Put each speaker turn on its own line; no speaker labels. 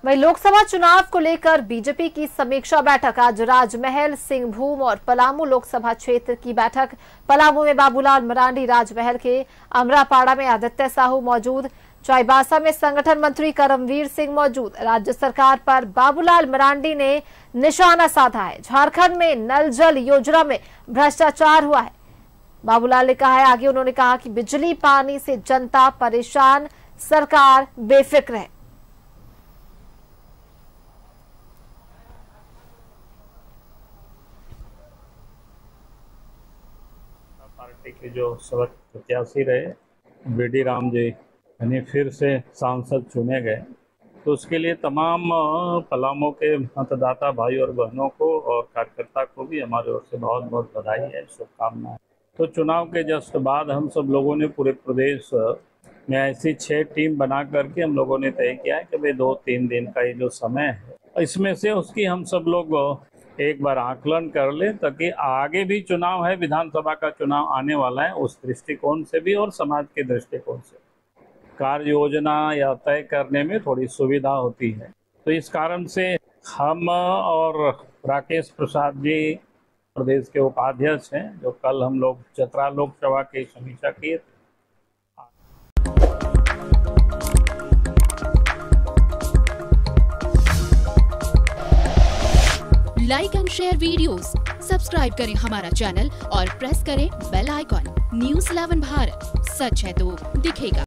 वहीं लोकसभा चुनाव को लेकर बीजेपी की समीक्षा बैठक आज राजमहल, सिंहभूम और पलामू लोकसभा क्षेत्र की बैठक। पलामू में बाबूलाल मरांडी, राजमहल के अमरापाड़ा में आदित्य साहू मौजूद, चाईबासा में संगठन मंत्री करमवीर सिंह मौजूद। राज्य सरकार पर बाबूलाल मरांडी ने निशाना साधा है। झारखंड में नल जल योजना में भ्रष्टाचार हुआ है, बाबूलाल ने कहा है। आगे उन्होंने कहा कि बिजली पानी से जनता परेशान, सरकार बेफिक्र है।
पार्टी के जो सबक प्रत्याशी रहे बीडी राम जी यानी फिर से सांसद चुने गए, तो उसके लिए तमाम पलामू के मतदाता भाई और बहनों को और कार्यकर्ता को भी हमारे ओर से बहुत बहुत बधाई है, शुभकामनाएं। तो चुनाव के जस्ट बाद हम सब लोगों ने पूरे प्रदेश में ऐसी 6 टीम बना करके हम लोगों ने तय किया है कि भाई 2-3 दिन का ये जो समय है, इसमें से उसकी हम सब लोग एक बार आकलन कर ले, ताकि आगे भी चुनाव है, विधानसभा का चुनाव आने वाला है, उस दृष्टिकोण से भी और समाज के दृष्टिकोण से कार्य योजना या तय करने में थोड़ी सुविधा होती है। तो इस कारण से हम और राकेश प्रसाद जी प्रदेश के उपाध्यक्ष हैं, जो कल हम लोग चतरा लोकसभा की समीक्षा किए।
Like and share videos, subscribe करें हमारा चैनल और प्रेस करें बेल आइकॉन। न्यूज़ 11 भारत, सच है तो दिखेगा।